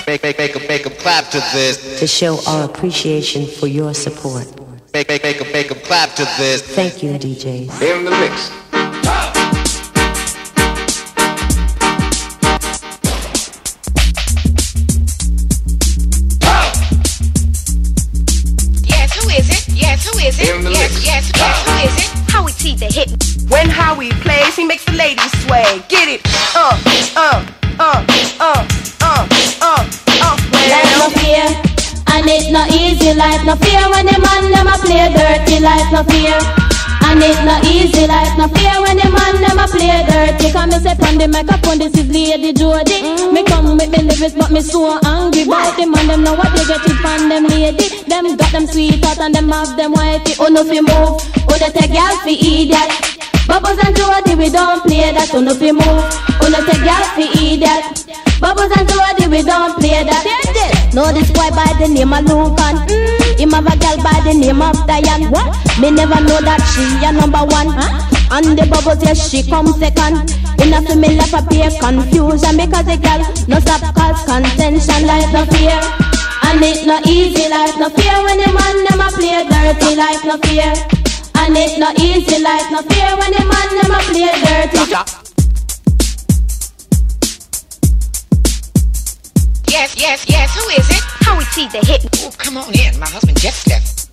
Make 'em clap to this. To show our appreciation for your support. Make 'em clap to this. Thank you, DJs. In the mix. Who is it? Yes, who is it? Howie T, the hit. When Howie plays, he makes the ladies sway. Get it? Life no fear, and it no easy. Life no fear when the man them a play dirty. Life no fear, and it no easy. Life no fear when the man them a play dirty. Come me say on the microphone, this is Lady Jody. Me come with me lyrics, but me so angry. But the man them know what they get it from them lady. Them got them sweetheart and them have them whitey. Oh no fi move, oh no take y'all fi idiot. Bubbles and Jody we don't play that. Oh no fi move, oh no take y'all fi idiot. Bubbles and Jody we don't play that. Know this boy by the name of Lucan. Him have a girl by the name of Diane. What? Me never know that she a number one. And the Bubbles yes she come second. Enough to me left a pure confusion because the girl no stop cause contention like no fear. And it no easy like no fear when the man them a play dirty like no fear. And it no easy like no fear when the man them a play dirty. Yes, who is it? Howie T, the hit. Oh, come on in, my husband just left.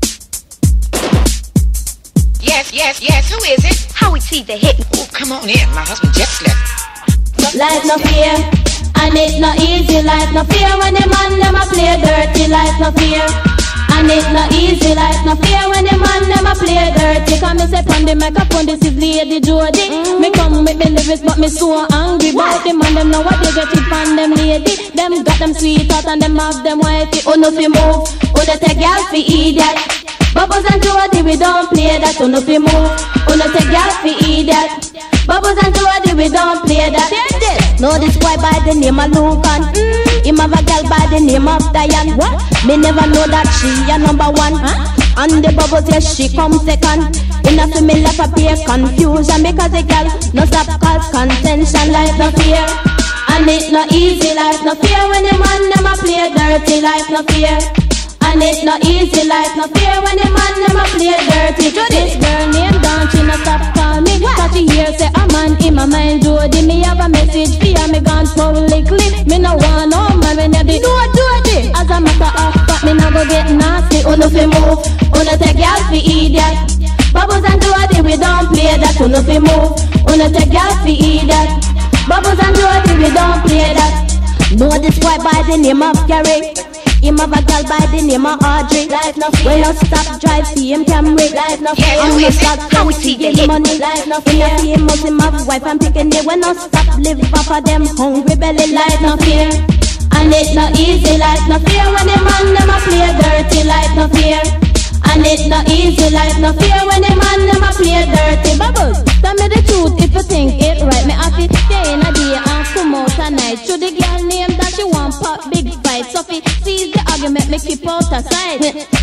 Yes, who is it? Howie T, the hit. Oh, come on in, my husband just left. Life no fear, and it no easy. Life no fear when the man them a play dirty. Life no fear, and it no easy. Life no fear when the man them a play dirty. Come me say on the microphone, this is Lady Jody. Me come with me lyrics, but me so angry. But the man them know what they get it from them lady. Them got them sweetheart and them have them whitey. Oh no fi move, oh no take y'all fi idiot. Bubbles and Jody we don't play that. Oh no fi move, oh no take y'all fi idiot. Bubbles and Jody we don't play that. Know this boy by the name of Lucan. Him have a girl by the name of Diane. What? Me never know that she a number one. And the Bubbles yes she come second. Enough to me left a pure confusion because the girl no stop cause contention like no fear. And it no easy like no fear when the man them a play dirty like no fear. And it no easy like no fear when the man them a play dirty. This girl named Dawn, she no stop call me. Cause she hear say a man in my mind Jody. Me have a message for ya, me gone publicly. Me no want no man when you do Jody. As a matter of fact, me no go get nasty. Oh no fi move, oh no take y'all fi idiot. Bubbles and Jody we don't play that. Oh no fi move, oh no take y'all fi idiot. Bubbles and Jody we don't play that. Know this boy by the name of Gary. Him have a girl by the name of Audrey. Life no fear. When you stop drive, see him Camry. Life no fear. Who is it? Howie T, the hit. Money. Life no fear. He must him have wife and picking day. When you stop live off of them hungry belly. Life no fear. And it no easy. Life no fear when the man them a play dirty. Life no fear. And it no easy. Life no fear when the man them a play dirty. Bubbles, tell me the truth if you think it right. Me have to stay in a day and come out a night. Should the girl name that she want pop big fight. Sophie sees the argument, make keep out aside.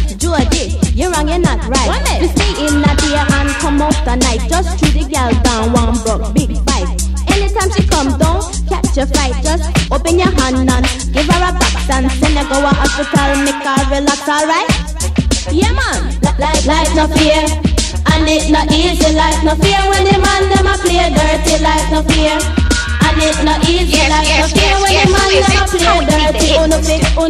Jody, you're wrong, you're not right. You stay in a day and come out a night. Just shoot the girl down one broke big fight. Anytime she come down, catch a fight. Just open your hand and give her a box and send her go to hospital, make her relax, alright? Yeah man, life no fear. And it no easy, life no fear. When the man them a play dirty, life no fear. And it no easy, life no fear. When the man them a play dirty. Oh no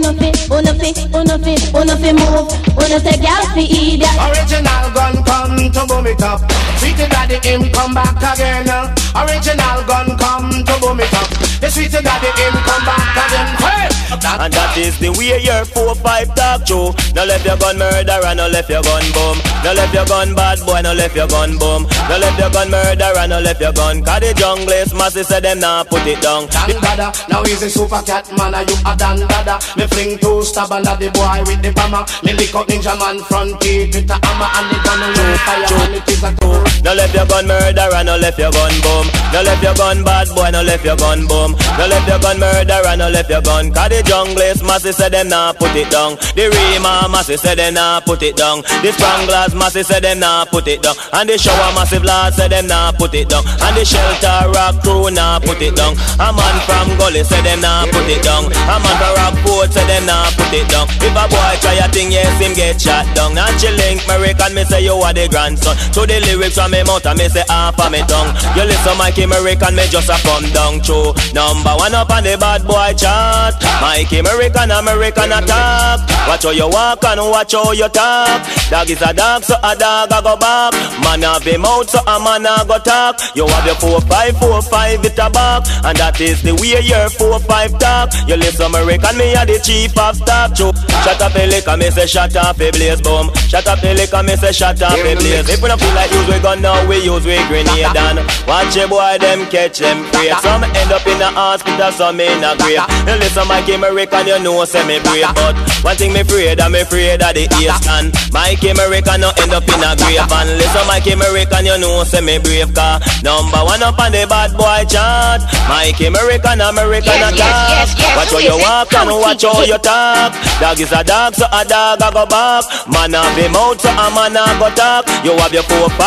fi move. Oh no take y'all fi idiot. Original gun come to boom it up. Sweetie daddy him come back again. Original gun come to boom it up. The sweetie daddy him come back again. Hey! And that is the way your 4-5 talk show. No left your gun murderer, no left your gun boom. No left your gun bad boy, no left your gun boom. No left your gun murderer, no left your gun. Cause the junglist massy say them nah put it down. Dan dada, now he's a super cat man, and you a Dan dada. Me fling two stab under the boy with the hammer. Me lick up ninja man front teeth with a hammer. And the gun will fire and it is a tour. No left your gun murderer, no left your gun boom. No left your gun bad boy, no left your gun boom. No left your gun murderer, no left your gun. Cause the junglist massy say them nah put it down. The Rima massy say them nah put it down. The Stranglers massy say them nah put it down. And the Shower Massive Lord say them nah put it down. And the Shelter Rock crew nah put it down. A man from Gully say them nah put it down. A man from Rockport say them nah put it down. If a boy try a thing, yes, him get shot down. And she link American, me say you are the grandson. To the lyrics from me mouth and me say half of me tongue. You listen Mikey American, me just a come down true. Number one up on the bad boy chart. Mikey American, American attack. Watch how you walk and watch how you talk. Dog is a dog, so a dog a go back. Man have a mouth, so a man a go talk. You have your 4-5 it a back. And that is the way your 4-5 talk. You listen American, me a the chief of staff. Shut up a lick and me say shut up a blaze boom. Shut up a lick and me say shut up a blaze. If we don't feel like use we gun now, we use we grenade. And watch a boy them catch them free. Some end up in the hospital, some in a grave. You listen Mikey American, you know say me brave. But one thing me afraid, I'm afraid of the east stand. Mikey American no end up in a grave. And listen Mikey American, you know say me brave. Car number one up on the bad boy chart. Mikey American, American attack. Watch how you walk and watch how you talk. Dog is a dog, so a dog a go back. Man have a mouth, so a man a go talk. You have your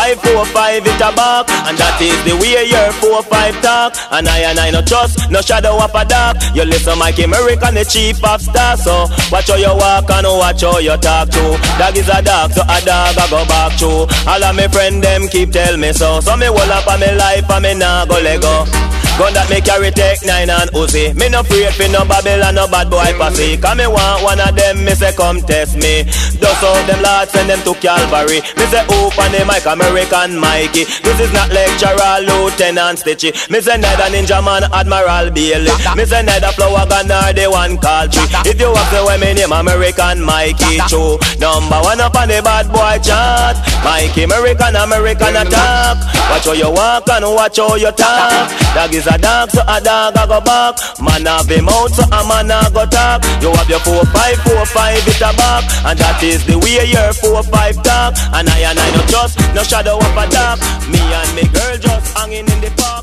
4-5 it a back. And that is the way your 4-5 talk. And I no trust, no shadow of a dark. You listen Mikey American, the chief of stars. So watch how you walk and watch how you talk too. Dog is a dog, so a dog a go back too. All of my friend them keep tell me so. So me hold up on me life and me nah go let go. Gun that me carry take 9 and Uzi. Me no afraid for no Babylon, no bad boy posse. Cause me want one of them, me say come test me. Dust out them lads, send them to Calvary. Me say open the mic, American Mikey. This is not lecturer, Lieutenant Stitchy. Me say neither Ninja Man, Admiral Bailey. Me say neither Flower Gun or the one called Tree. If you ask me why me name American Mikey, true. Number one up on the bad boy chart. Mikey American, American attack. Watch how you walk and watch how you talk. Dog is a dog, so a dog a go back. Man have a mouth, so a man a go talk. You have your 4-5 it a back. And that is the way your 4-5 talk. And I no trust, no shadow of a dark. Me and me girl just hanging in the park.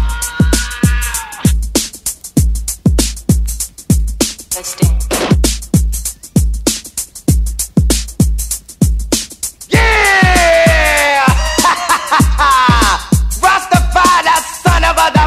Yeah! Rastafari, son of a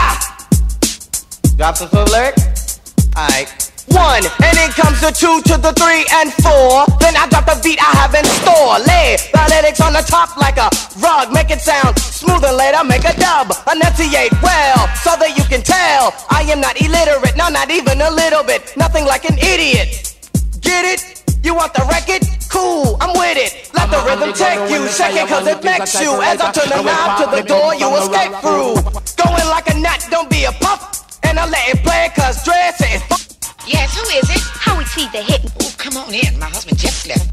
drop some sort of lyric? Alright. 1, and then comes the 2 to the 3 and 4. Then I drop the beat I have in store. Lay the lyrics on the top like a rug. Make it sound smooth and later make a dub. Enunciate well, so that you can tell I am not illiterate, no, not even a little bit. Nothing like an idiot. Get it? You want the record? Cool, I'm with it. Let the rhythm take you, shake it cause it makes you. As I turn the knob to the door, you escape through. Going like a nut, don't be a puff. And I let it play cause dress is Yes, who is it? How we treat the hit? Oh, come on in. My husband just left.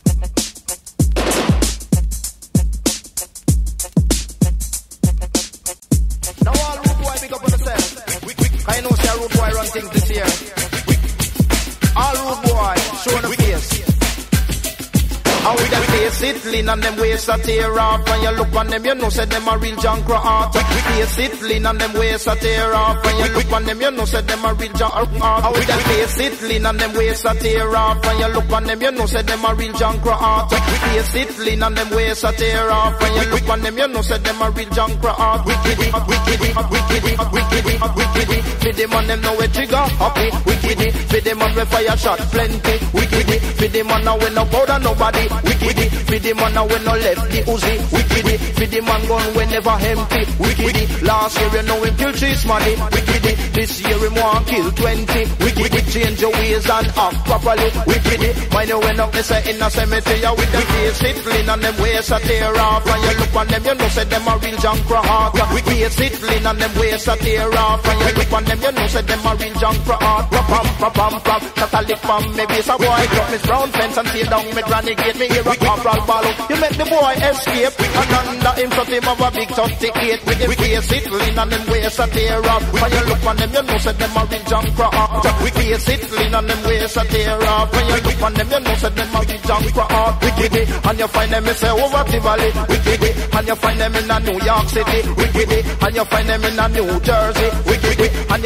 Now all rude boy big up on yourself. I know say rude boy run things this year. All rude boy showing the face. And with them face it lean and them waist a tear off. When you look on them you know say them a real junk art. Face it lean and them waist a tear off. When you look on them you know say them a real junk art. And with them face it lean and them waist a tear off. When you look on them you know say them a real junk art. Face it lean and them waist a tear off. When you look on them you know say them a real junk art. Wicked, for them on them know we trigger happy. Wicked, for them on we fire shot plenty. Wicked, for them on now we no bother nobody. Wicked, for the man now we no left the Uzi. Wicked, for the man gun we never empty. Wicked, last year you know him kill 3 money. Wicked, this year him want kill 20. Wicked, change your ways and act properly. Wicked, mind you when up me say in a cemetery with them face it clean and them ways a tear off. When you look on them you know say them a real junk heart. Face it clean and them ways a tear off. When you look on them you know say them a real junk heart. Pam, Catholic pam, maybe it's a boy drop Miss Brown fence and tear down me granny gate. Me hear a corporal ball. You make the boy escape. And under him front him of a big 38. With him face it lean and them waist a tear off. When you look on them you know say them a real junk heart. Face it lean and them waist a tear off. When you look on them you know say them a real junk heart. Wicked, and you find them say over the valley. Wicked, and you find them in a New York City. Wicked, and you find them in a New Jersey. Wicked, and you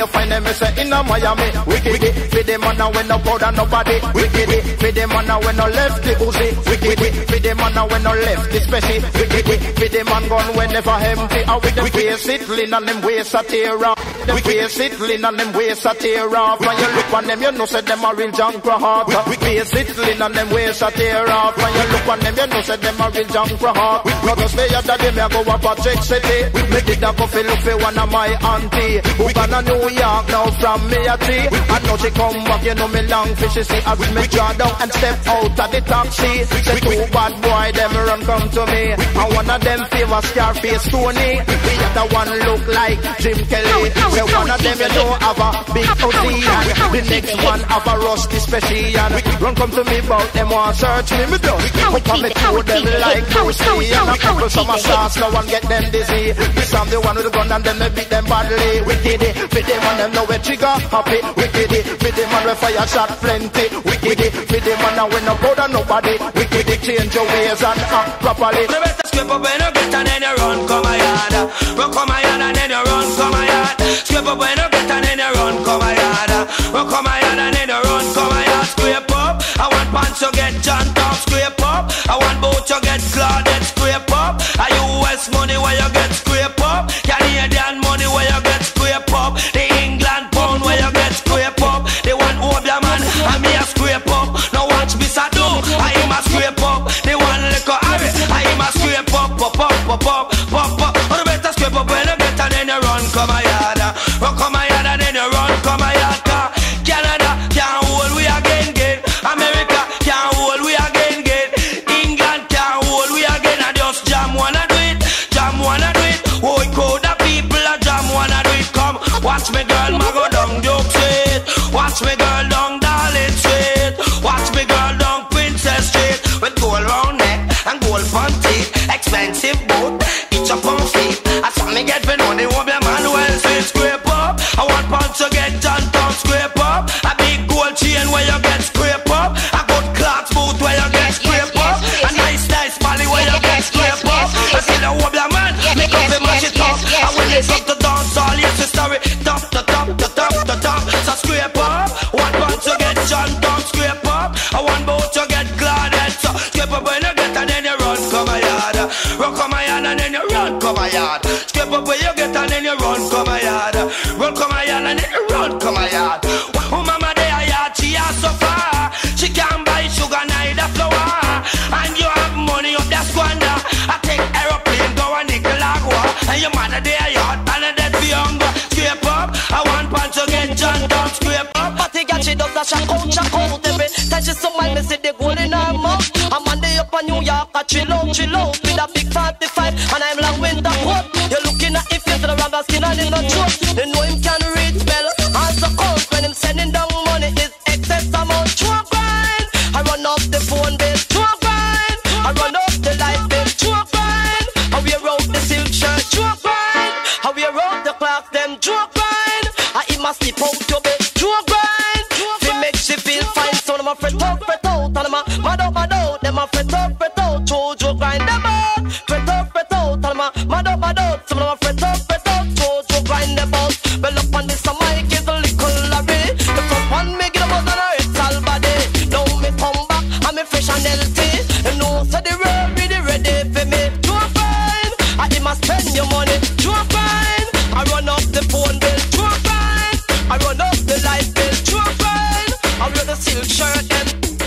you find them, me say in a Miami. Wicked it, feed them on when no powder nobody. Wicked it, feed them on when no left the Uzi. Wicked it, feed them on when no left the Specie. Wicked it, feed them on gun whenever empty. And with them face it, lean on them waist a tear off. Them face it, lean on them waist a tear off. When you look on them, you know say them a real junk heart. Face it, lean on them waist a tear off. When you look on them, you know say them a real junk heart. Not just the other day, me a go up a Check City. Me did a go fi look for one of my auntie who gone a New York now from me a tea. And now she come back, you know me long fishy see. As me draw down and step out of the taxi. Say two bad boy, them run come to me. And one of them favor Scarface Tony. The other one look like Jim Kelly. Say one of them you know have a big OT. And the next one have a rusty Specie. And run come to me about them want search me. Me done. Hook on me to them like Bruce Lee. And a couple summer sauce, no one get them dizzy. This I'm the one with the gun and then they beat them badly. Wicked it, with them and them know we trigger happy. Wicked it, with them and we fire shot plenty. Wicked it, with them and now we no bother nobody. Wicked it, change your ways and act properly. The best skip up when you get and then you run come a yard. Run come a yard and then you run come a yard. Skip up when you get and then you run come a yard. Run come a yard and then you run come a yard. Scrape up, I want pants to get John Tom. Scrape up, I want boat to get Claudette. Scrape up, I US money where you get scrape up. Canadian money where you get scrape up. The England pound where you get scrape up. The one Obia man and me a scrape up. Now watch me sa do, I am a scrape up. The one liquor Harry, I am a scrape up. Pop up, pop up, pop up. On the better scrape up when you get and then you run come a yard. Run come a yard and then you run come a yard. Canada can't hold we again again. America can't hold we again again. England can't hold we again. And just jam wanna do it, jam wanna do it. Oh, crowd of people a jam wanna do it. Come watch me girl, ma go down Duke Street. Watch me girl down Darling Street. Watch me girl down Princess Street. With gold round neck and gold front teeth. Expensive boot, each up on feet. I saw me get for money, won't be a man well sweet. Scrape up, I want pants to get John Tom. Scrape up, a big gold chain where you get scrape up. A good cloth boot where you get scrape up. A nice Molly where you get scrape up. I see the wobble man, make up the mash it up. I when it's up to dance all, yes the story. Top, the top, the top, the top. So scrape up, one pants to get John Tom. Scrape up, I want boat to get Claudette. So scrape up when you get and then you run come a yard. Run come a yard and then you run come a yard. Scrape up when you get and then you run come a yard. Run come a yard and then you run come a yard. Oh mama they a yard, she a so far. She can't buy sugar neither flour. And you have money up that squander. I take aeroplane go a Nicaragua. And your mother they a yard and a dead for younger. Scrape up, I want pants to get John Tom. Scrape up. Party girl she does a shock out every time she smile me see the gold in her mouth. I'm on the up in New York a chill out with a big 55 and I'm long winter coat. You're looking at if you to the rubber skin and in the throat. You know him can read spell and so cold when him sending down money is excess amount. True grind, I run off the phone bill. True grind, I run off the light bill. True grind, I wear out the silk shirt. True grind, I wear out the clocks them. True grind, I eat my sleep out your bed. True grind, it makes you feel fine. So them a fret out, and them a mad out. Them a fret out. Jojo grind them out, fret out, and them a mad out. Some of them a fret out, Jojo grind them out. Well up on this a mic is a little larry. The first one make it a buzz and a it's all body. Now me come back and me fresh and healthy. And know so the world really ready for me. Joe grind, I did my spend your money. Joe grind, I run up the phone bill. Joe grind, I run up the light bill. Joe grind, I wear the silk shirt them.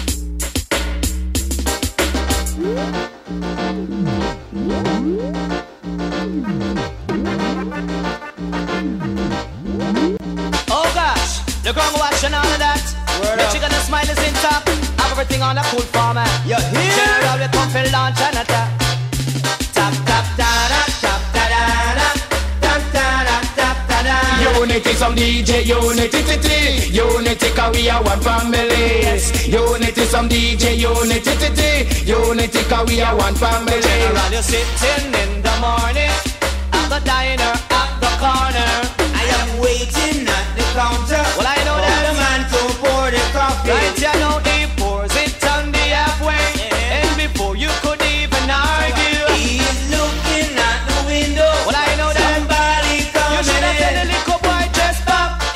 Oh gosh, the ground watching all of that. The chicken and smile is intact. Have everything on a cool format. You hear? General we come for launch and attack. Tap tap da da tap da da da tap da da tap da da. Unity some DJ, unity cause we are one family. Unity some DJ, unity cause we are one family. General you're sitting in the morning at the diner at the corner. I am waiting at the counter. Well I know that the man to pour the coffee. Right, you know he pours it on the halfway, and before you could even argue, he's looking at the window. Well I know that somebody coming you should have said the little boy just pop.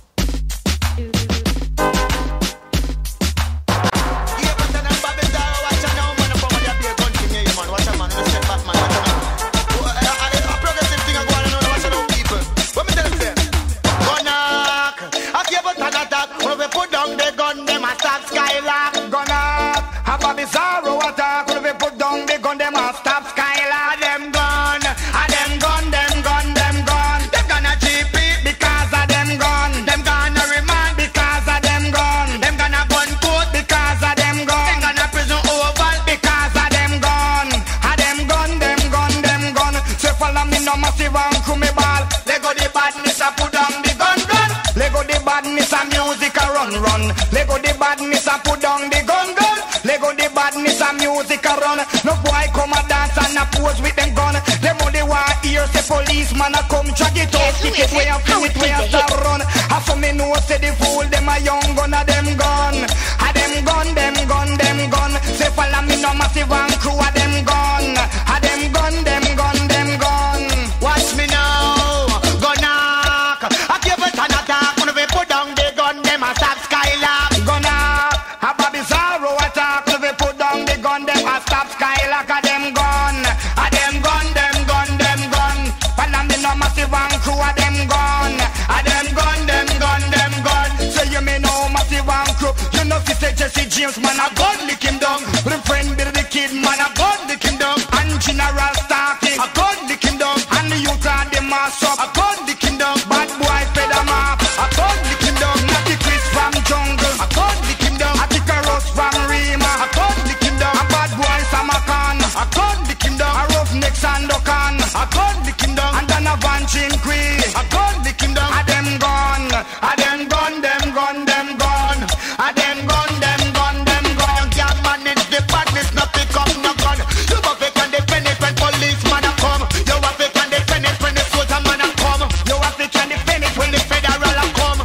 badness and music around. No boy come a dance and a pose with them gun. Them only want hear say policeman a come drag it out, kick it way and fling it way and start run. I for me know say the fool them a young gun a them gun. A them gun, them gun, them gun. Say follow me no massive and crew a them gun. A them gun, them gun, them gun. Watch me now, go knock. I give it an attack when we put down the gun, them a stop Skylark. Go knock, a Bobby Zorro attack when we put down the gun, them a stop Skylark. A them gun, a them gun, them gun, them gun. Follow me no massive and crew a them gun. A them gun, them gun, them gun. Say you me no massive and crew. You know fi say Jesse James man a gun lick him down. With him friend Billy the Kid man a gun lick him down. And General Starkey a gun lick him down. And the youth are the mass up a gun lick him down. Bad boy fed a map a gun lick him down. Natty Chris from Jungle a gun lick him down. A Ticaros from Rima a gun lick him down. A bad boy Samakan a gun lick him down. A Roughneck Sandokan a gun lick him down. And then a Van Chinquist a gun lick him down. A them gun, a them gun, them gun, them gun. A them gun, them gun, them gun. You can't manage the badness, no pick up no gun. You have to can defend it when policeman a come. You have to can defend it when the soldier man a come. You have to can defend it when the federal a come.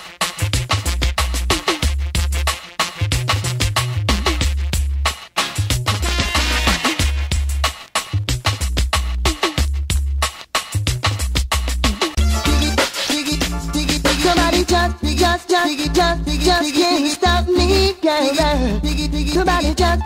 Somebody just can't stop me, yeah. Somebody just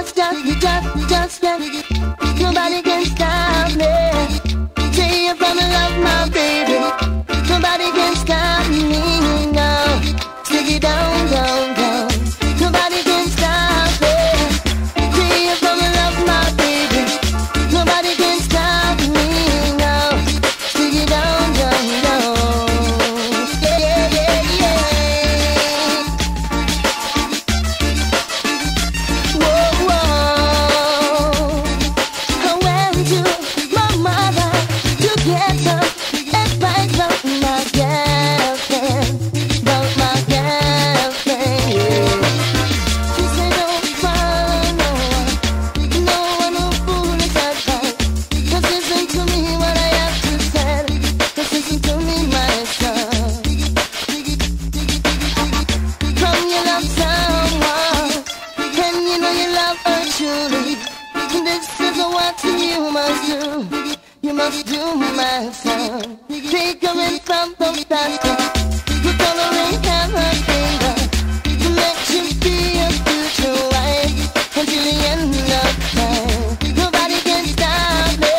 nobody can stop me. Say you're gonna love my baby. Nobody can stop me now. Stick it down, down, down. Nobody can stop me. Say you're gonna love my baby. Nobody can stop me now. Stick it down, down, down. You must do my son. Take her in from the past. Put on a ring and her finger to make you be a future wife until the end of time. Nobody can stop me.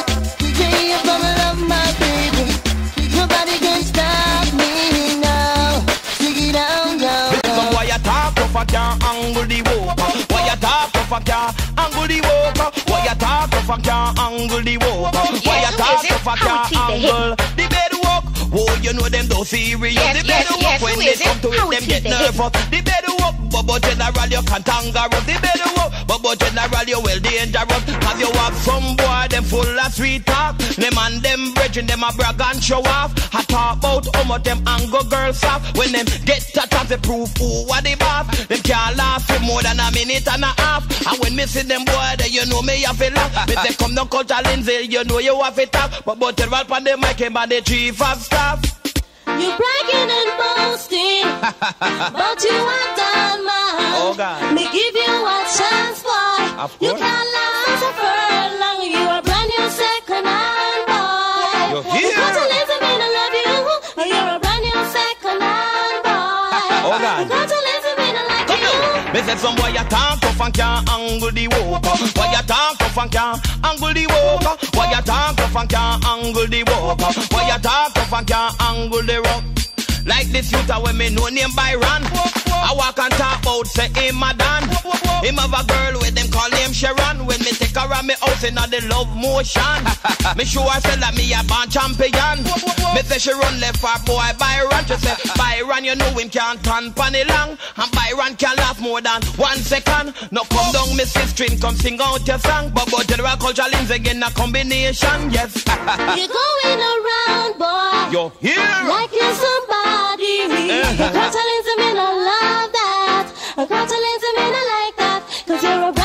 Say you're gonna love my baby. Nobody can stop me now. Take it down, down, down. Why you talk if I can't angle the walker? Why you talk if I can't angle the walker? Why you talk if I can't angle the walker? Why you talk if I can't angle the bed walk? Oh, you know them don't serious. The bed walk when they come to it, them get nervous. The bed walk, but general you can't anger up. The bed walk, but general you well dangerous. Cause you have some boy, them full of sweet talk. Them and them brethren, them a brag and show off. I talk about how much them angle girls have. When them get to top, they prove who are the boss. Them can't last for more than a minute and a half. And when me see them boy, then you know me have to laugh. Me say come down culture Lindsay, you know you have to talk. But general pan the mic and by the chief of staff. You bragging and boasting, but you are done, man. Oh God. Me give you a chance, boy. You can't last a furlong. You are brand new second-hand boy. You're here. Because you listen me to love you. You're a brand new second-hand boy. Oh God. Because you listen me to like you. Me say some boy you talk tough and can't angle the walker. Why you talk tough and can't angle the walker? Why you talk tough and can't angle the walker? Why you talk tough and can't angle the rock? Like this youth when me know name Byron. I walk and talk about say him a Dan. Him have a girl with them call him Sharon. When me take her around me house in the love motion. Me sure I say that me a born champion. Me say she run left for boy Byron. She say Byron you know him can't turn panny long. And Byron can last more than 1 second. No come down me sister come sing out your song. But general culture Lindsay again a combination. Yes. You're going around boy. You're here. Like you're somebody. Congratulations, me not love that. Congratulations, me not like that. Cause you're a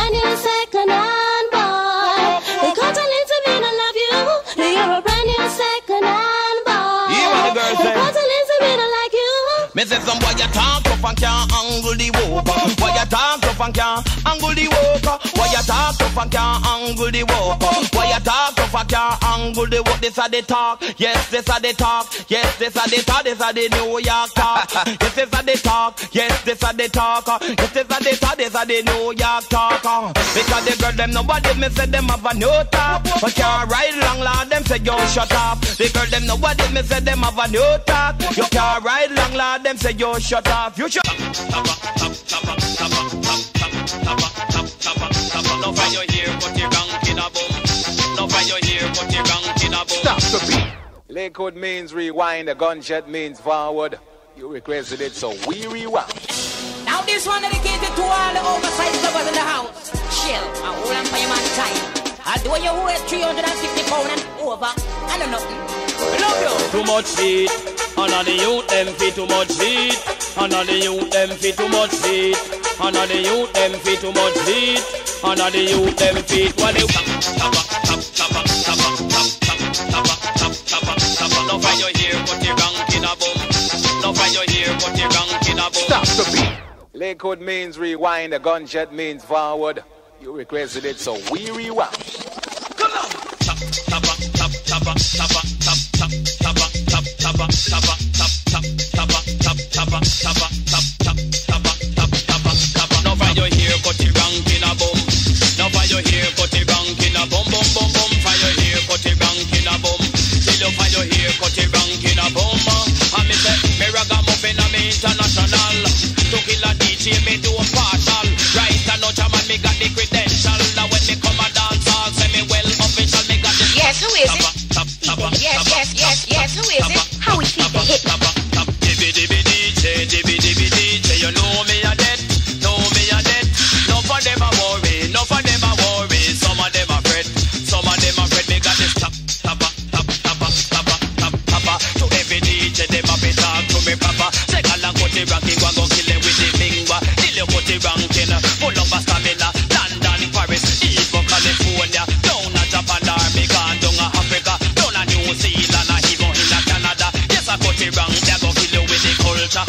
Me say some boy you talk tough and can't angle the walker. Why you talk tough and can't angle the walker? Why you talk tough and can't angle the walker? Why you talk tough and can't angle the walk? This are the talk. Yes, this are the talk. Yes, this are the talk. This are the New York talk. Yes, this are the talk. Yes, this are the talk. Yes, this are the talk. This are the New York talk. Because the girl them nobody me say them have a new talk. But can't ride long lad them say yo shut up. The girl them nobody me say them have a new talk. You can't ride long lad them say yo shut up. You shut up. No fire your hair, put your rank in a boom. No fire your hair, put your rank in a boom. Stop the beat. Lakewood means rewind, a gunshot means forward. You requested it, so we rewind. Now this one dedicated to all the oversized lovers in the house. Chill, and hold on for your man time. Although you weigh 350 pounds and over, I don't know. Love you. Too much heat, and all the youth them fit too much heat. And all the youth them fit too much heat. And all the youth them fit too much heat. And all the youth them fit what they no fire your hair, put your rank in a boom. No fire your hair, put your rank in a boom. Stop the beat. Lakewood means rewind, a gunshot means forward. You requested it, so we rewind. Come on. No fire your hair, put your rank in a boom. No fire your hair, put your rank in a boom, boom, boom, boom. Fire your hair, put your rank in a boom. Till you fire your hair, put your rank in a boom. And me say, me ragamuffin and me international. To kill a DJ, me do a partial. Right and no man, me got the credential. Now when me come a dance hall, say me well official, me got the. Yes, who is it? Yes, who is it? How we keep the hit? Dibby DJ, you know me a dead, know me a dead. No for them a worry, no for them a worry. Some of them a fret, some of them a fret. Me got this tap. To every DJ, them a be talk to me proper. Say galang cut the ranking, go and go kill them with the finger. Till you cut the ranking, full of a stamina. London, Paris, even California, down a Japan, Jamaica, down a Africa, down a New Zealand, even in a Canada. Yes, I cut the rank, they go kill you with the culture.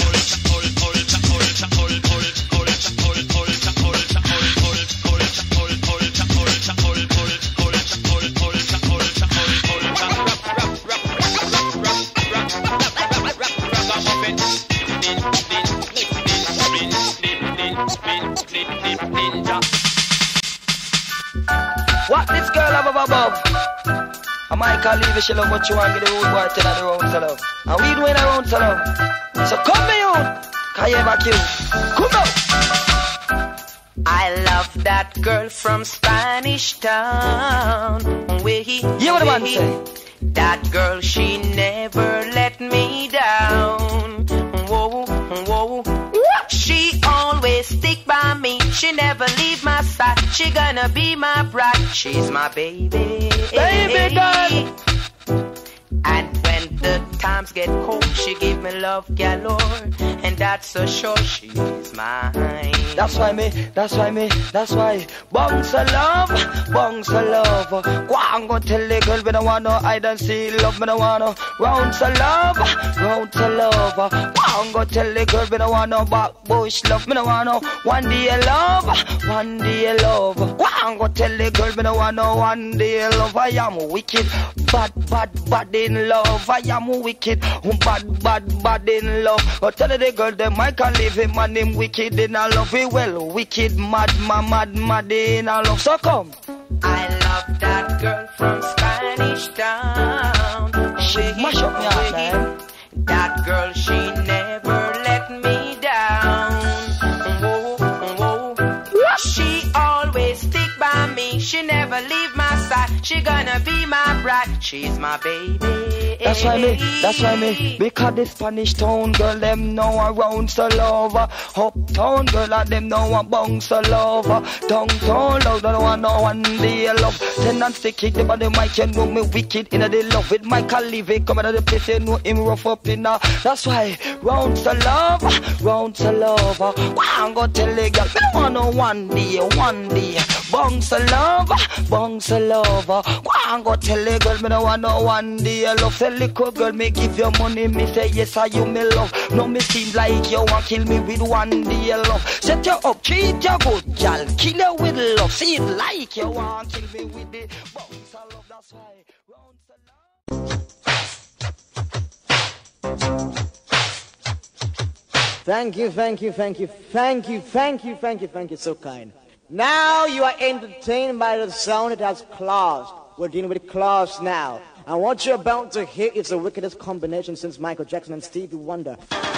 What this girl have above? I might call leave she love what you want, get the road boy tell her the round to love. And we doing a round to love. So come me on, can you ever kill? Come on. I love that girl from Spanish Town. Where he, yeah, what the man say? That girl, she never let me down. Whoa, whoa. She always stick by me. She never leave my side. She gonna be my bride. She's my baby. Baby girl. And when the times get cold, she give me love galore. And that's so sure she's mine. That's why. Bounce a love. Go and go tell the girl me no want no hide and see love. Me no want no rounds of love. Go and go tell the girl me no want no back bush love. Me no want no one day love. Go and go tell the girl me no want no one day love. I am wicked, bad in love. I am wicked, bad in love. But tell the girl them I can leave him and him wicked in a love. We well wicked, mad in a love. So come. I love that girl from Spanish Town. She mash up me out, man. That girl, she never let me down. Whoa. She always stick by me. She never leave my side. She gonna be my bride. She's my baby. That's why me. Because the Spanish town girl, them know around so love. Uptown girl, and them know a bounce so love. Downtown love, don't want no one day love. Then and stick it, but the mic, you know me wicked in the love. With Michael Levy, come out of the place, you know him rough up in her. That's why, round so love. Go and go tell the girl, me want no one day. bounce a lover. Go and go tell the girl me no want no one day love. Tell little girl me give you money, me say yes I you me love. No me seem like you want kill me with one day love. Set you up, treat you good, gal, kill you with love. See it like you want kill me with the bounce a love. That's why bounce a love. Thank you, so kind. Now you are entertained by the sound. It has claws. We're dealing with claws now. And what you're about to hear is the wickedest combination since Michael Jackson and Stevie Wonder.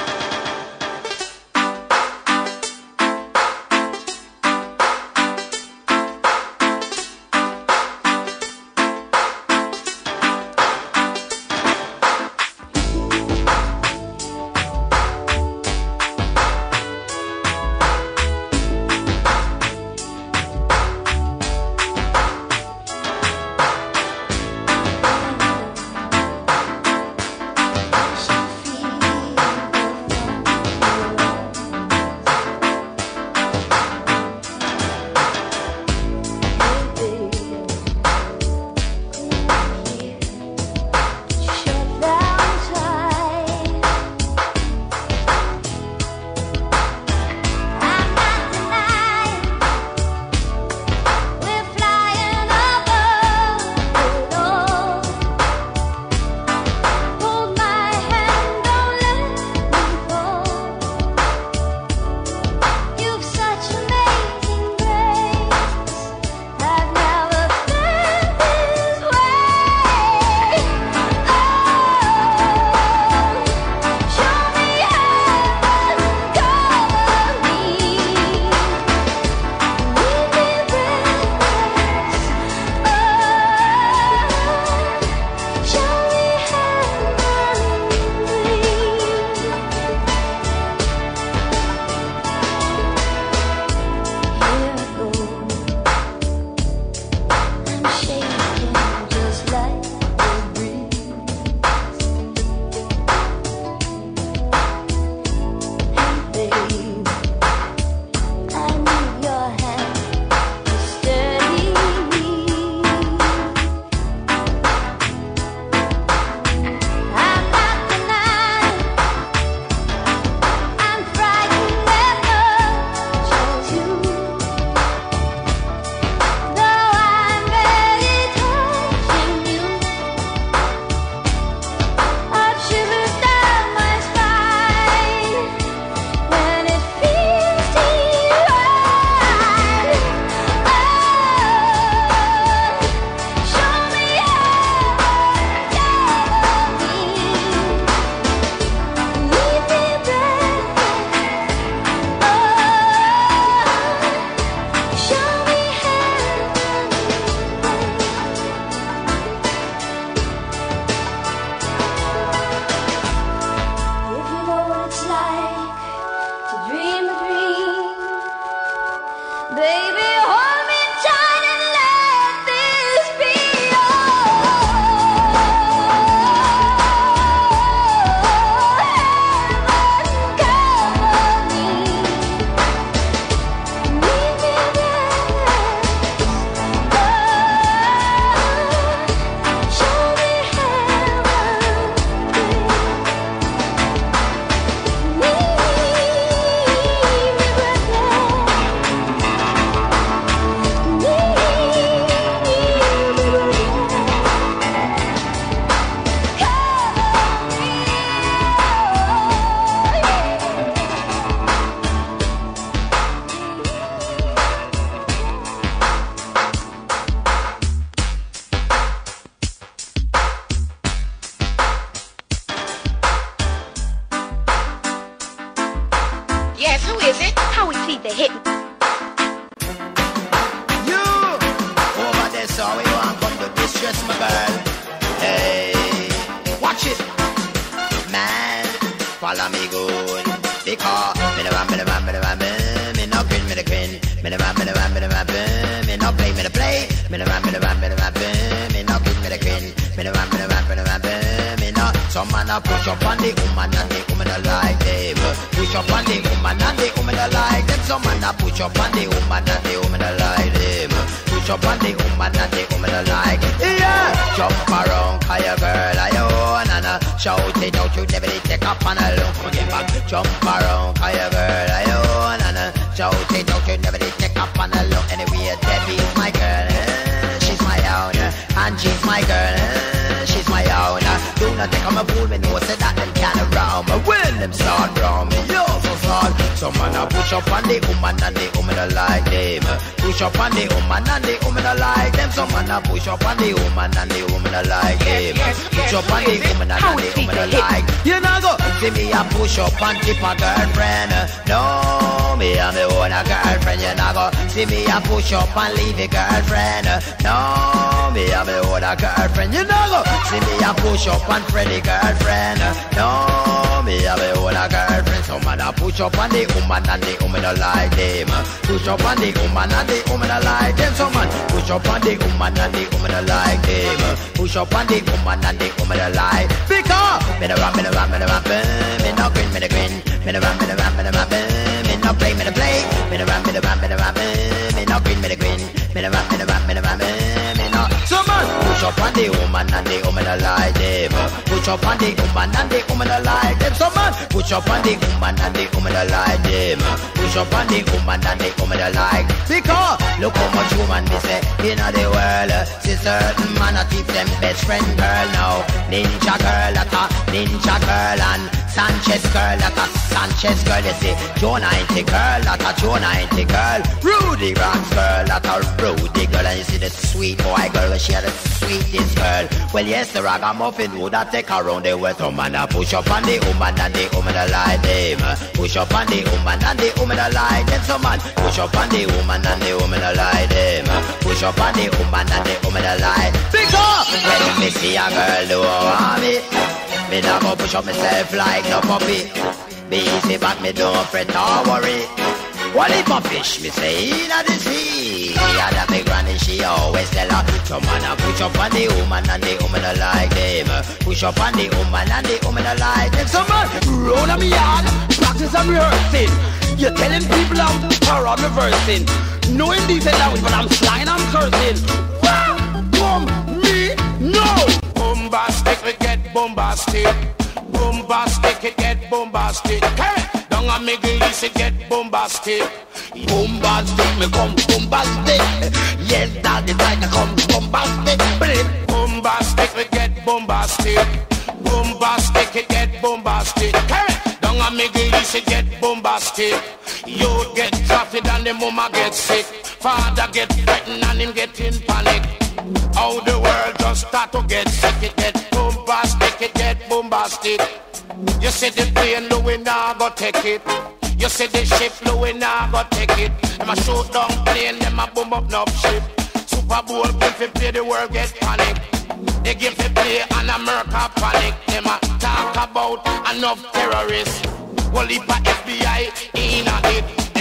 follow me good. Because me no run, me no run, me no run, me no grin, me no grin. Me no run, me no run, me no run, me no play, me no play. Me no run, me no run, me no run, me no grin, me no grin. Me no run, me no run, me no run, me no. So Some man a push up on the woman and the woman a like them. Push up on the woman and the woman a like them. Some man a push up on the woman and the woman a like them. Push up on the woman and the woman a like. Yeah, jump around, cause your girl are your own and shout it out. You never did take up on a look for them back. Jump around, cause your girl are your own and shout it out. You never did take up on a look. Anyway, Debbie's my girl, she's my own, and she's my girl, she's my own. Do not think I'm a fool, me know say that them can't around me. When them start round me, yo so start. Some man a push up on the woman and the woman a like them. Push up on the woman and the woman a like them. Some man a push up on the woman and the woman a like them. Push up on the woman and the woman a like. You know go see me a push up and tip a girlfriend. No, me a me own a girlfriend. You know go see me a push up and leave a girlfriend. No, me a me own a girlfriend. You know go see me a push up and Freddy girlfriend. No, me a me own a girlfriend. Some man a push up on the woman and the woman a like them. Push up on the woman and the woman a like them. Some man push up on the woman and the woman a like them. Push up on the woman and the woman a like. Because me no rap, me no rap, me no rap, me no grin, me no grin. Me no rap, me no rap, me no rap, me no play, me no play. Me no rap, me no rap, me no rap, me no grin, me no grin. Me no rap, me no rap, me no rap, me no. Some man push up on the woman and the woman a like them. Push up on the woman and the woman a like them. Some man push up on the woman and the woman a like them. Push up on the woman and the woman a like. Because look how much woman they say in the world. See certain man a teach them best friend girl now. Ninja girl at a ninja girl and Sanchez girl at a Sanchez girl. You see Joe 90 girl at a Joe 90 girl. Rudy Rams girl at a Rudy girl. And you see the sweet boy girl, she had the sweetest girl. Well yes, the ragamuffin would have take her around the world. Some man a push up on the woman and the woman a like them. Push up on the woman and the woman a like them. Some man push up on the woman and the woman a like them. Push up on the woman and the woman a like. Because when me see a girl do want me not go push up myself like no puppy. Be easy but me don't fret or worry. What if a fish me say in the sea? And a big granny she always tell her. Some man a push up on the woman and the woman a like them. Push up on the woman and the woman a like them. Some man round on me yard, practice and rehearsing. You're telling people out or I'm reversing. Knowing decent language but I'm slang and I'm cursing. Boom, me, no. Bombastic, we get bombastic. Bombastic, it get bombastic. Hey, down a Middle East, it get bombastic. Bombastic, me come bombastic. Yes, dog, it's like I come bombastic. Bombastic, we get bombastic. Bombastic, it get bombastic. Hey, down a Middle East, it get bombastic. You get trafficked and the mama get sick. Father get frightened and him get in panic. How the world just start to get sick. It get bombastic, it get bombastic. You see the plane, Louis now go take it. You see the ship, Louis now go take it. Them a shoot down plane, them a boom up no ship. Super Bowl give to play, the world get panic. They give to play and America panic. Them a talk about enough terrorists. Well, if a FBI in a it, the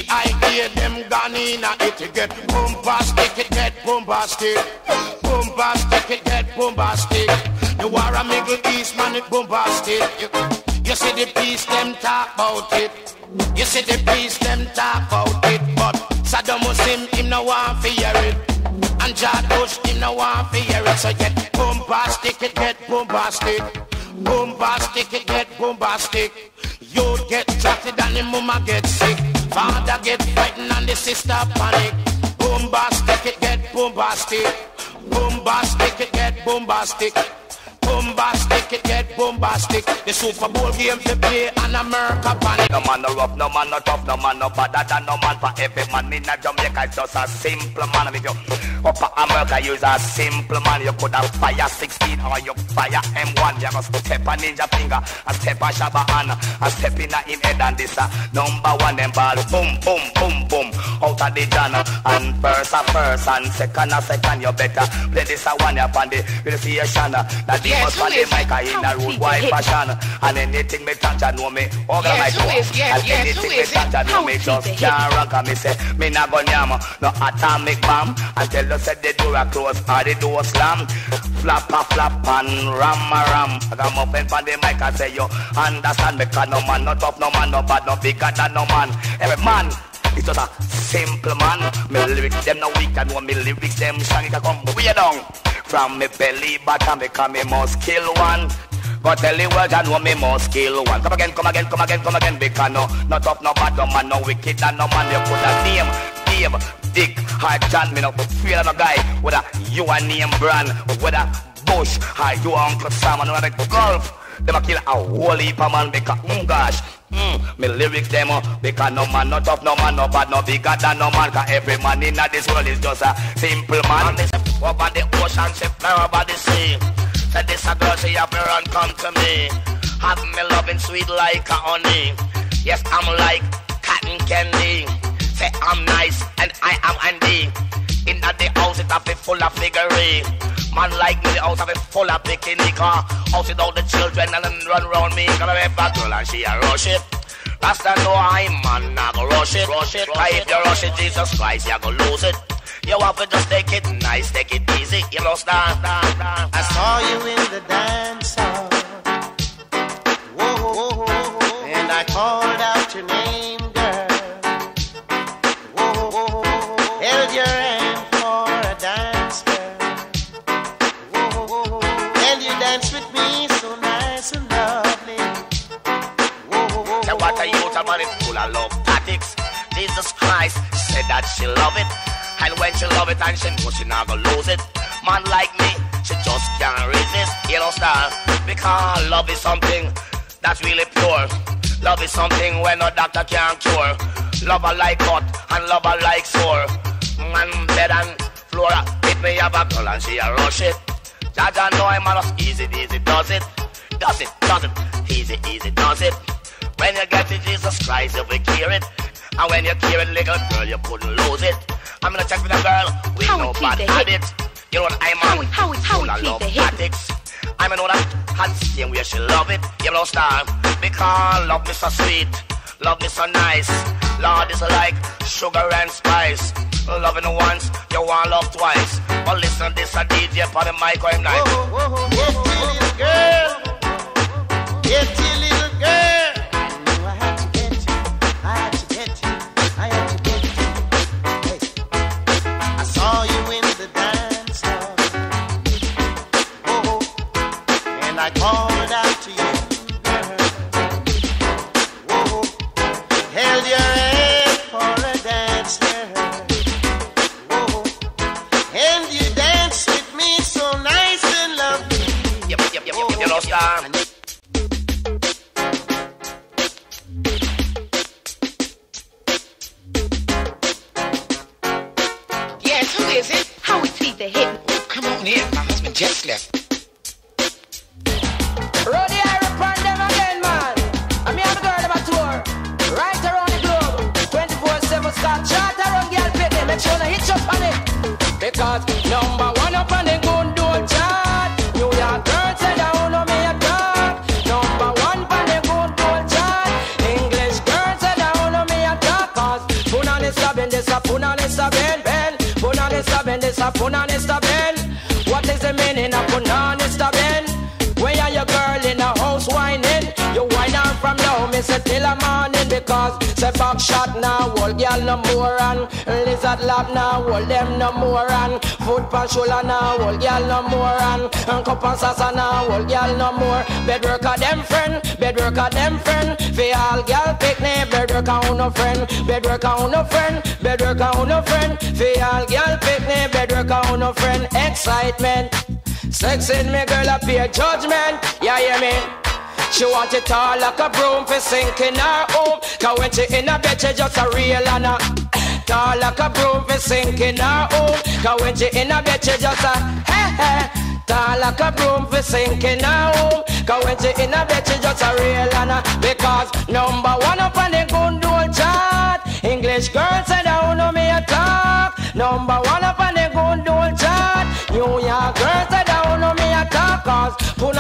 CIA them gone in a it. It get bombastic, it get bombastic. Bombastic, it get bombastic. The war a Middle East, man, it bombastic. You see the peace, them talk about it. You see the peace, them talk about it. But Saddam Hussein, him no want to hear it. And George Bush, him no want to hear it. So it get bombastic, it get bombastic. Bombastic, it get bombastic. You get drafted and the mama get sick. Father get frightened and the sister panic. Bombastic, it get bombastic. Bombastic, it get bombastic. Bombastic, it get bombastic. The Super Bowl game to play and America panic. No man no rough, no man no tough, no man no better than no man for every man. In a Jamaica it's just a simple man. If you upper America use a simple man. You could have fire 16 or you fire M1. You must step a ninja finger, a step a Shabba hand, a step in a him head and this number one them ball. Boom, boom, boom, boom. Out of the jana and first a first and second a second. You better play this a one up on the station. That famous for the mic in a road wide fashion. And anything me touch, I know me over my toe. And anything me touch, I know me just can't rock. And me say, me not gon' yam no atomic bomb. Until you said the door a close or the door slam. Flap a flap and ram a ram. I come up in for the mic and say, you understand me, cause no man, no tough, no man, no bad, no bigger than no man. Every man, it's just a simple man. Me lyrics them no weak, and when me lyrics them strong, it can come way down. From me belly button, because me must kill one. But tell the world I know me must kill one. Come again, come again, come again, come again. Because no tough, no bad, no man, no wicked, and no man. You put a name, Dave, Dick, Hard John. Me no feel no guy. Whether you a name brand, whether Bush, or you Uncle Sam, and another golf. Them a kill a whole heap of man because, gosh, me lyrics them because no man, no tough, no man, no bad, no bigger than no man. Cause every man in this world is just a simple man. Over the ocean, she fly over the sea. Said this a girl, she have to run, come to me. Have me loving sweet like a honey. Yes, I'm like cotton candy. Say I'm nice and I am Andy. In the house it a be full of figurine. Man like me, the house a be full of bikini car. House with all the children and then run round me. Gonna be a battle and she a rush it. Rasta know I'm man, I go rush it. If you rush it, Jesus Christ, you go lose it. You have to just take it nice, take it easy. You know, stand. I saw you in the dance hall. Whoa, and I called out your name, girl. Whoa, held your hand for a dance, girl. Whoa, and you danced with me so nice and lovely. Whoa. Now what are you talking about? It's full of love tactics. Jesus Christ said that she love it. And when she love it and she know she not gonna lose it. Man like me, she just can't resist. You know, star. Because love is something that's really pure. Love is something when no doctor can't cure. Love her like hot and love her like sore. Man bed and flora. Hit me up a girl and she a rush it. Jaja know I'm just easy does it. Does it, easy does it. When you get to Jesus Christ, you will hear it. And when you hear it, little girl, you couldn't lose it. I'm gonna check with a girl with no bad habits. You know what I'm on? Full of love tactics. I'm gonna know that hot same way she love it. You know, star. Because love me so sweet, love me so nice. Lord is like sugar and spice. Loving once, you want love twice. But listen, this a DJ for the mic or him like. Get your little girl. Get your little girl. I had to get you. I had to get you. I had to get you. Hey. I saw you in the dance hall. And I called out to you, girl. Held your hand for a dance, girl. And you danced with me so nice and lovely. Yep, you know, star. Yes, who is it? How we treat the hit? Oh, come on in. My husband just left. Road the air upon them again, man. I mean, I'm a girl of a tour. Right around the globe. 24/7 start chart around girl pit. Make sure to hit up on it. Because number one up on the good door chart. New York girls say down on me a talk. Number one on the good door chart. English girls say down on me a talk. Cause punanista ben, this a punanista ben. Punanista ben, this a punanista ben. What is the meaning of punanista ben? Where are your girl in the house whining? You whine on from now, me say till the morning. Because say back shot now, hold girl no more. And lizard lap now, hold them no more. And foot pan shoulder now, hold girl no more. And cup and sasa now, hold girl no more. Bedwork a them friend, bedwork a them friend. For all girl picnic, bedwork a no friend. Bedwork a no friend, bedwork a no friend. For all girl picnic, bedwork a no friend. Excitement. Sex in me girl appear judgment. Yeah, hear me? She want it all like a broom for sinking her home. Cause when she in a bed she just a real and a tall like a broom for sinking her home. Cause when she in a bed she just a tall like a broom for sinking her home. Cause when she in a bed she just a real and a. Because number one up on the good old chart. English girls say down on me a talk. Number one up on the good old chart. New York girls say down on me a talk. Cause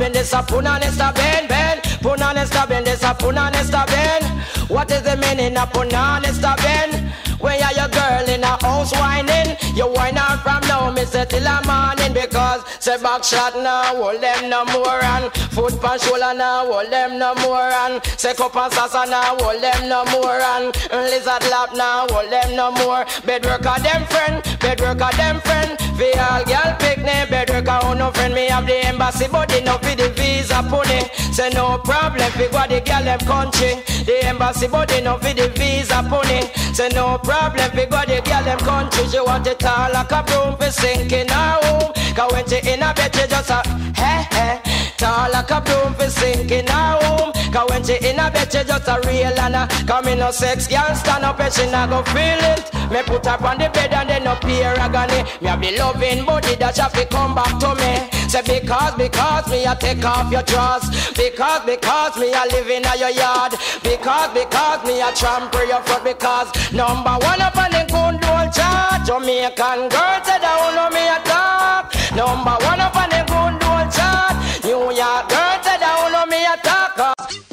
ben, this a puna nesta ben, ben. Puna nesta ben, this a puna nesta ben. What is the meaning of puna nesta ben? When you're your girl in a house whining, you whine out from now, me say till the morning. Because say back shot now, hold them no more. And foot pan shoulder now, hold them no more. And say cup and salsa now, hold them no more. And lizard lap now, hold them no more. Bedwork of them friend, bedwork of them friend. For all girl picnic, bedwork of no friend. Me have the embassy, but they no for the visa pony. Say no problem, fi go the girl them country. The embassy, but they no for the visa pony. Say no problem, fi go the girl them country. She want it all like a broom fi sink in her home. Cause when she in a bed, she just a tall like a broom fi sink in her home. Cause when she in a bed, she just a real and a. Cause me no sex girl stand up and she not go feel it. Me put her on the bed and then up here agony. Me have the loving body that she fi come back to me. Say because me a take off your drawers. Because me a live in your yard. Because me a trample your foot. Because number one up on the good old chart. Jamaican girl say down on me a talk. Number one up on the good old chart. New York girl say down on me a talk.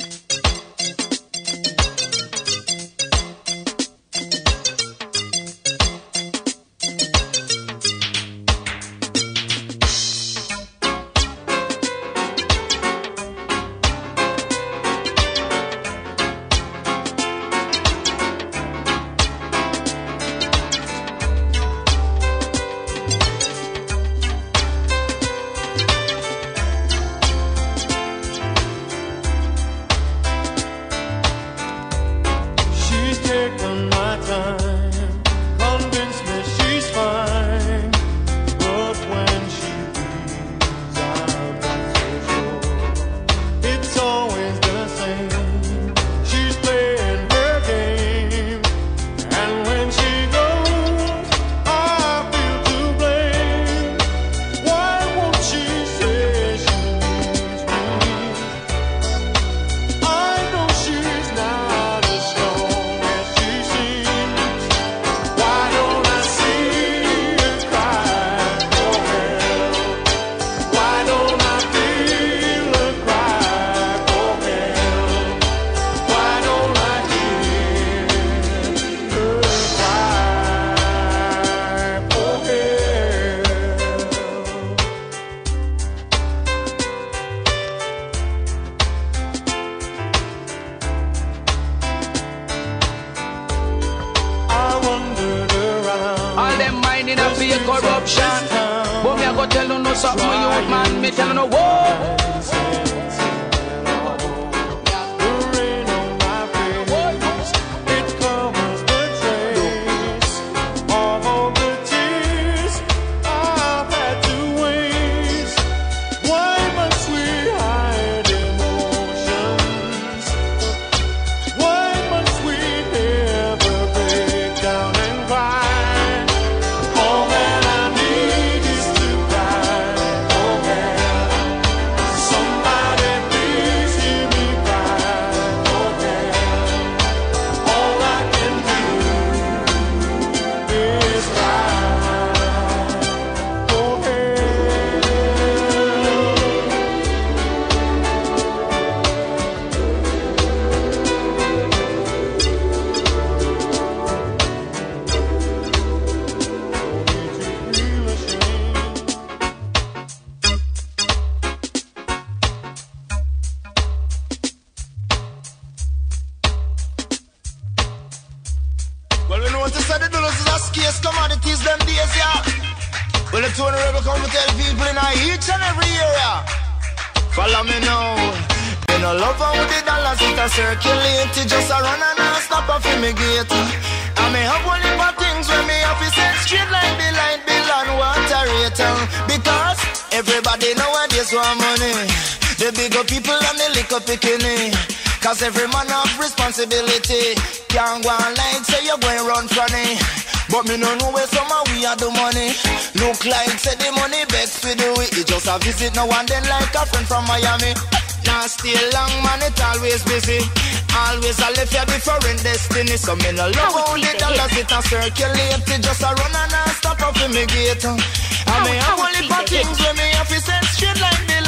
Corruption, but me I go tell you no something, you man, me tell you no what. Circulate, just a run and a stop a fumigate. I may have one of things when me have to set straight like the light bill and water rate. Because everybody nowadays want money. The bigger people and the liquor picking. Cause every man have responsibility. Can't go on like say you're going run funny. But me no know where some of we are the money. Look like say the money begs we do it. It just a visit now and then like a friend from Miami. Now stay long, man, it always busy. Always a left your different destiny. So me no love how the dollars it a circulate. It just a run and a stop up in me gate. I may have only for things when me have to set straight like the light bill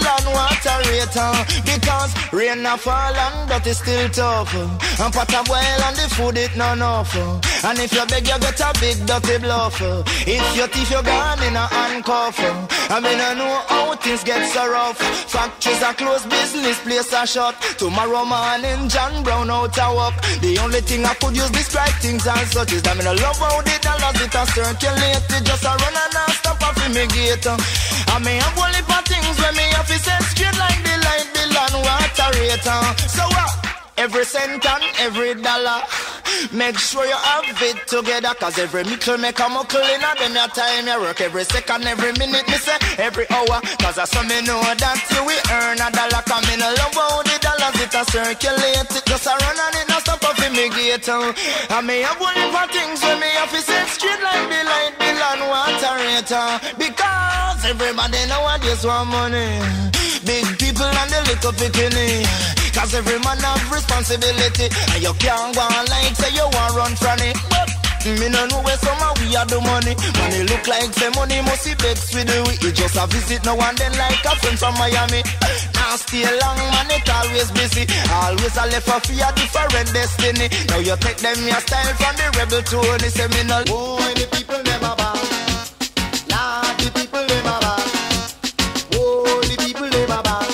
and water rater. Because rain a fall and that is still tough. And pot a boil and the food it no enough. And if you beg you get a big dirty bluff. If your teeth you gone in a handcuff. I mean I know how things get so rough. Factories are closed, business place are shut. Tomorrow morning John Brown out a walk. The only thing I could use describe things as such is that I love how the dollars it a circulate. It just a run and a stop off in me gate. I may have one heap of things when me have to set straight like the light bill and water rate. So every cent and every dollar, make sure you have it together. Cause every nickel make a muckle in a them your time you work. Every second, every minute, me say every hour. Cause I saw me know that you will earn a dollar. Come in a love how the dollars it a circulate. It just a run and it no stop off in me gate. I may have one heap of things when me have to set straight like the light bill and water rate. Because everybody nowadays want money. Big people and the little bikini. Cause every man have responsibility. And you can't go on like say you want run from it. But me no know where some of we are the money. Money look like say money must be begs with the we. You just a visit now and then like a friend from Miami. Now stay long man it always busy. Always a left for fear different destiny. Now you take them your style from the rebel to the seminal. Oh, the people never back. Lord, the people never back. Oh, the people never back.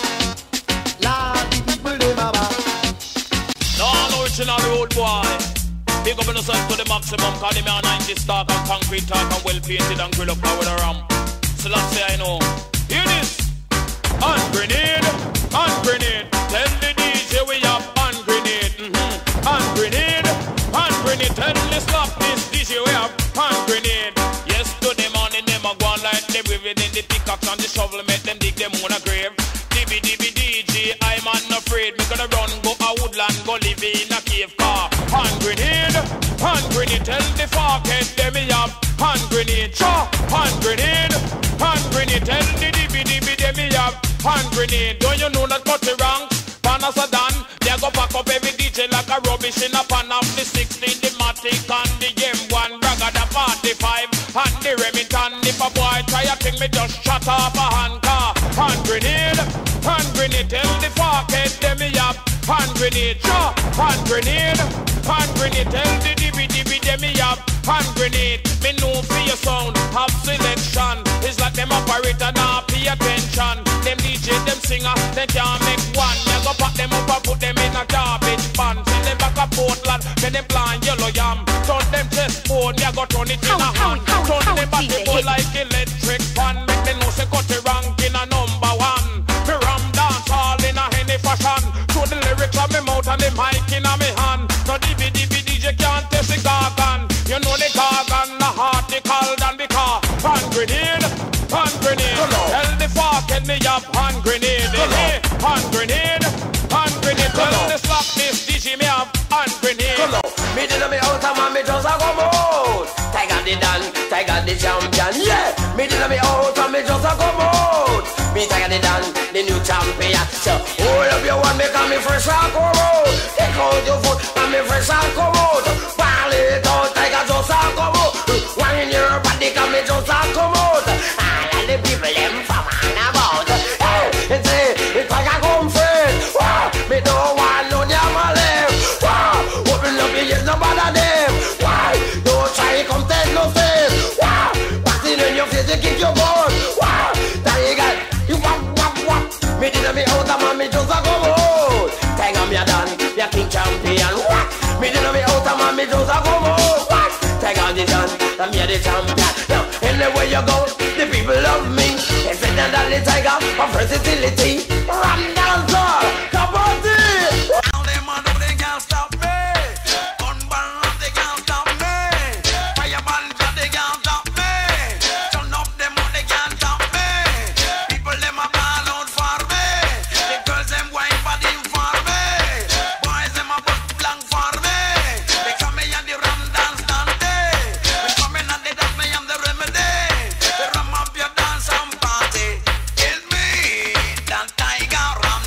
On the road boy, pick up on yourself to the maximum. Call them a 90 stock and concrete talk and well painted and grill up now with a ram. So let's say I know. Hear this. Hand grenade, hand grenade. Tell the DJ we have hand grenade. Hand grenade, hand grenade. Tell the slap this DJ we have hand grenade. Yes to them on the them a go on like them within the pickaxe and the shovel make them dig them on a grave. Dibby dibby DJ, I'm not afraid. Me gonna run go a woodland go live in a cave car. Hand grenade, tell the fuckhead them me have hand grenade. Cha, hand grenade, tell the dibby dibby them me have hand grenade. Don't you know that cut the rank? Panas are done. They go back up every DJ like a rubbish in a pan of the 16, the Matic and the M1, Braga the 45 and the Remington. If a boy try a thing, me just shut off a hand car. Hand grenade, tell the fuckhead them me have hand grenade. Cha, hand grenade, tell the dibby dibby them me have hand grenade. Me know for your sound, have selection. It's like them operator now pay attention. Them DJ, them singer, they can't make one. You go pack them up and put them in a garbage pan. Send them back a Portland, then them plant yellow yam. Turn them chest bone, you go turn it in a hand. Turn them back the ball like electric fan. Make them know say cut the rank in a number one. Me ram dance all in a any fashion. Throw the lyrics on me mouth and the mic in a me hand. No dibby dibby DJ can't test the gargan. You know the gargan, the heart they call than because hand grenade, tell the fuckhead me have hand grenade. Hand grenade, tell the slap this DJ me have hand grenade. Me did me out of man, me just a come out. Tiger the Dan, Tiger the champion, yeah. Me did me out and me just a come out. Me Tiger the Dan, the new champion. So hold up your one, me come me fresh and come out. Take out your foot and me fresh and come out. Ball it out, Tiger just a come out. Wine your body, come me just a come out. All of the people them from and about. Hey, it's a Tiger come first. Wow, me don't want no damn left. Wow, open up your ears, no bother them. Why? Don't try come take no face. Wow, passing in your face, you kick your bone. Wow, Tiger, you wap. Me did me out of man, me just a come out. Tiger me a done, me a king champion. What? Me did me out of man, me just a come out. What? Tiger the done, and me a the champion. Now, anywhere you go, the people love me. They say that the Tiger of versatility. Ram dancer, Kabati. All them man know they can't stop me. Gun barrel they can't stop me. Fireball they can't stop me. Turn up them out they can't stop me. People them a ball out for me. The girls them wine body for me. Boys them a butt blank for me. They come me and the ram dance dante. We come in and they dance me and the remedy. They ram up your dance and party. It's me, that Tiger Ram.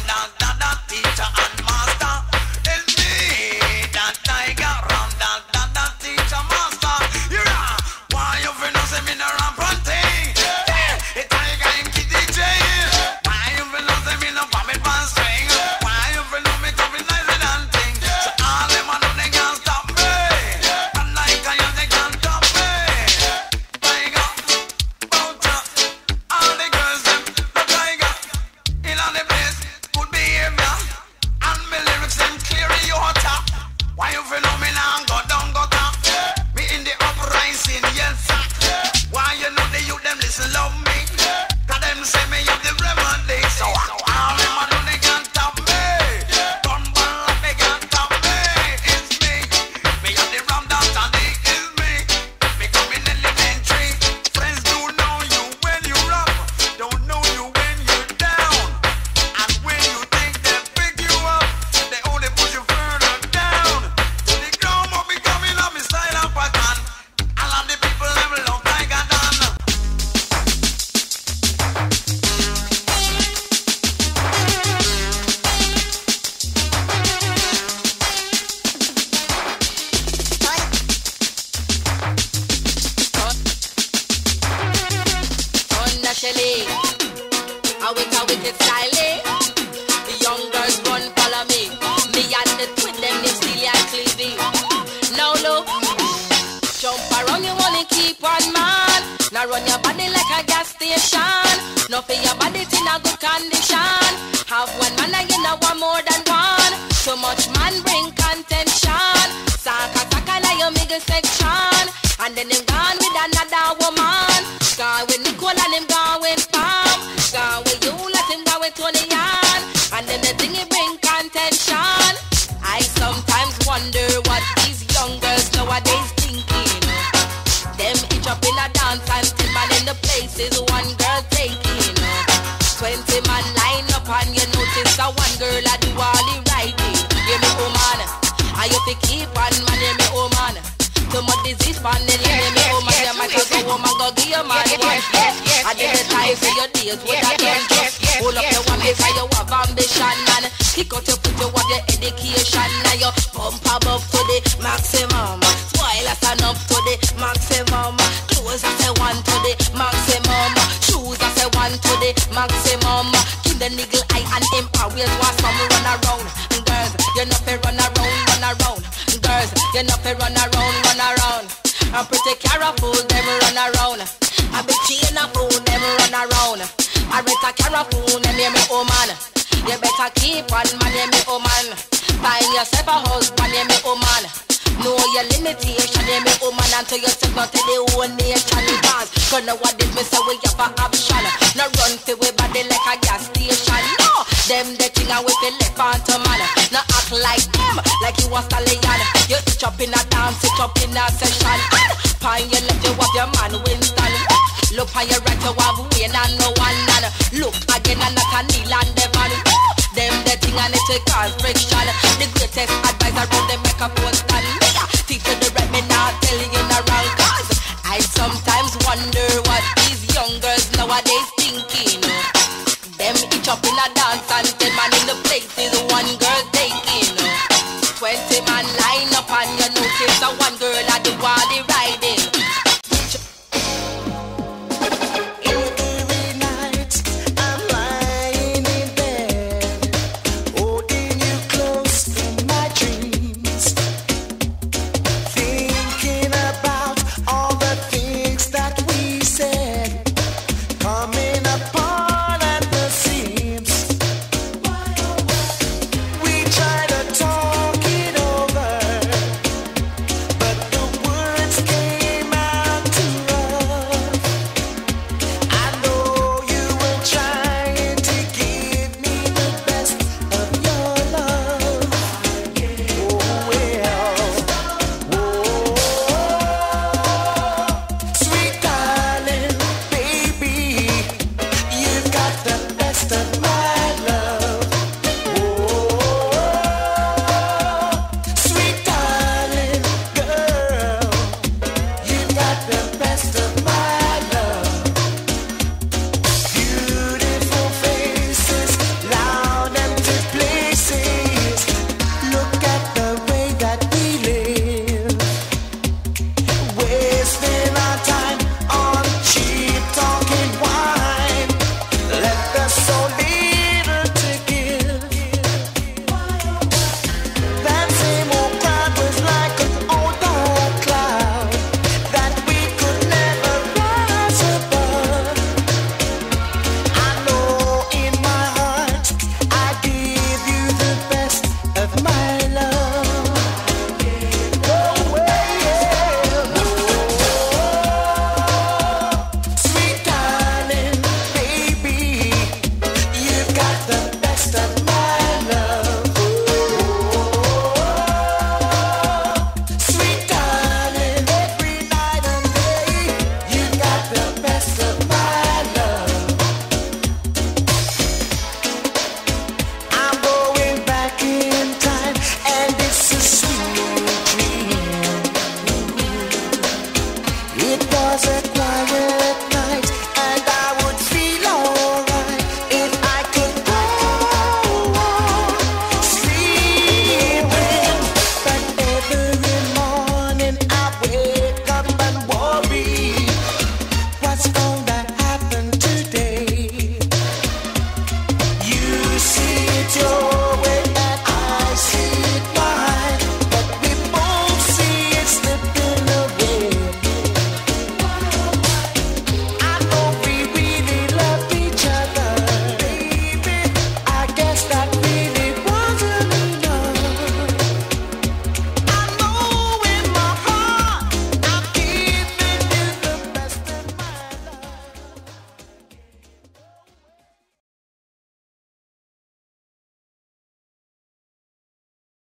you know one more than one. Too much man bring contention. Saka now you make a section. And then him gone with another woman. Gone with Nicole and him gone with Pam. Gone with you, let him go with Tony Yan. And then the thing he bring contention. I sometimes wonder what these young girls nowadays thinking. Them each up in a dance and 10 man in the places one girl taking. 20 man line up and you notice a one girl I do all the writing. Hear me, oh man, I have to keep on man, hear me, oh man. Too much disease pan in hear me, oh man. You might as well go man, go give your man one. I did the time for your days, what I done just hold up your one because you have ambition, man. Kick out your foot, you have your education. Now you pump above to the maximum. Spoil us enough to the maximum. Clothes I say one to the maximum. Shoes I say one to the maximum. Give the niggle eye and him always want some run around. Girls, you know fi run around, run around. Girls, you know fi run around, run around. I'm pretty careful, them run around. I be chain a fool, them run around. I rent a careful, them hear me, oh man. You better keep on, man, hear me, oh man. Find yourself a husband, hear me, oh man. Know your limitation, hear me, oh man. Until you step out to the whole nation dance. Cause nowadays me say we have a option. No run to we body like a gas station. No, them the thing and we feel left on to man. No act like them, like you a stallion. You itch up in a dance, itch up in a session. Pine your left, you have your man Winston. Look on your right, you have Wayne and no one. And look again and not a Neil and Devon. Them the thing and it cause friction. The greatest advice around them make a post and teach you the right, me not tell you in the wrong. Cause I sometimes wonder what these young girls nowadays thinking. Them each up in a dance and 10 man in the